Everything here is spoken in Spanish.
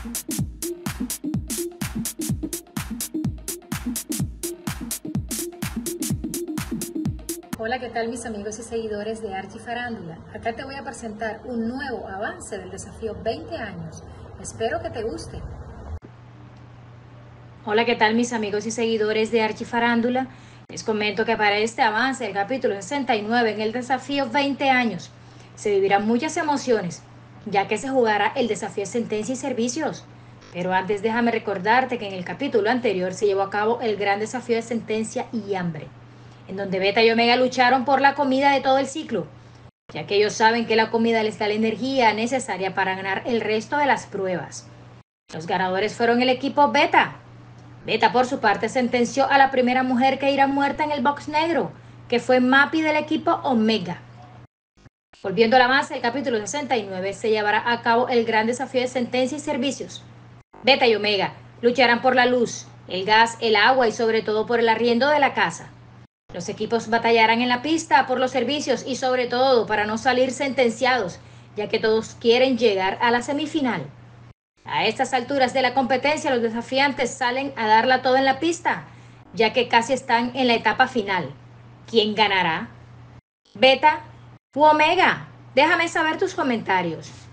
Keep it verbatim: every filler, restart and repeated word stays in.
Hola, ¿qué tal mis amigos y seguidores de Archi Farándula? Acá te voy a presentar un nuevo avance del desafío veinte años. Espero que te guste. Hola, ¿qué tal mis amigos y seguidores de Archi Farándula? Les comento que para este avance del capítulo sesenta y nueve en el desafío veinte años se vivirán muchas emociones, ya que se jugará el desafío Sentencia y Servicios. Pero antes déjame recordarte que en el capítulo anterior se llevó a cabo el gran desafío de Sentencia y Hambre, en donde Beta y Omega lucharon por la comida de todo el ciclo, ya que ellos saben que la comida les da la energía necesaria para ganar el resto de las pruebas. Los ganadores fueron el equipo Beta. Beta, por su parte, sentenció a la primera mujer que irá muerta en el box negro, que fue Mappy del equipo Omega. Volviendo a la base, el capítulo sesenta y nueve se llevará a cabo el gran desafío de Sentencia y Servicios. Beta y Omega lucharán por la luz, el gas, el agua y sobre todo por el arriendo de la casa. Los equipos batallarán en la pista por los servicios y sobre todo para no salir sentenciados, ya que todos quieren llegar a la semifinal. A estas alturas de la competencia, los desafiantes salen a darla todo en la pista, ya que casi están en la etapa final. ¿Quién ganará? ¿Beta u Omega? Déjame saber tus comentarios.